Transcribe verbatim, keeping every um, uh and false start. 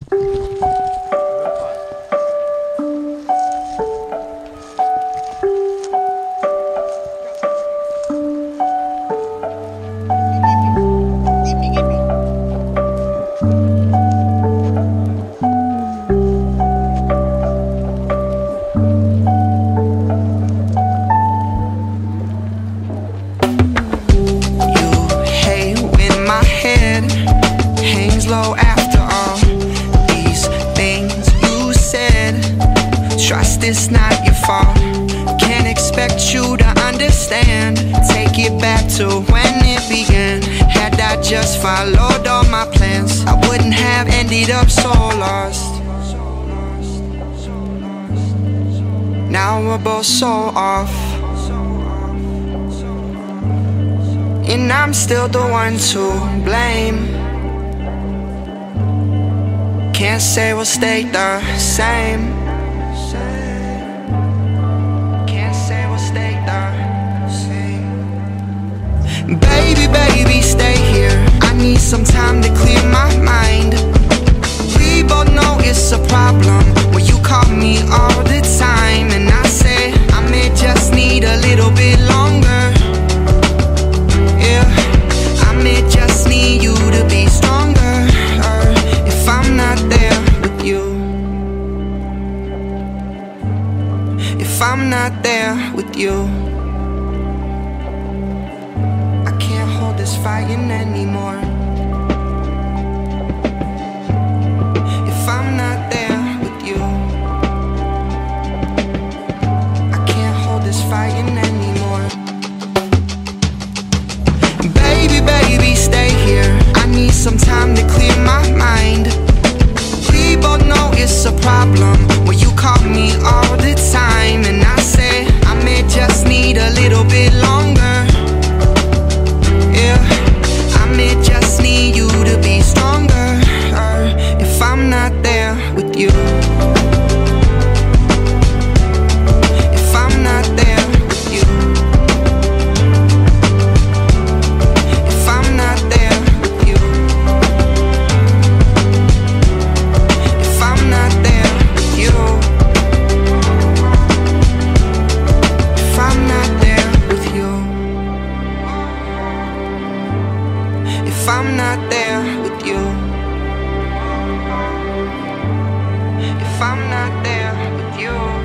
Low after all these things you said. Trust is not your fault. Can't expect you to understand. Take it back to when it began. Had I just followed all my plans, I wouldn't have ended up so lost. Now we're both so off, and I'm still the one to blame. Can't say we'll stay the same. Can't say we'll stay the same. Baby, baby, stay here. I need some time to clear my mind. We both know it's a problem when you call me all the time, and I say I may just need a little bit longer. Yeah, I may just need you to be stronger. If I'm not there with you, if I'm not there with you, I can't hold this fighting anymore. If I'm not there with you, I can't hold this fighting anymore. Baby, baby, stay here. I need some time to clear my mind. We both know it's a problem when you call me all the time, and I say I may just need a little bit longer. Yeah, I may just need you to be stronger. If I'm not there with you, if I'm not there with you, if I'm not there with you, if I'm not there with you, if I'm not there with you, if I'm not there with you, if I'm not there with you.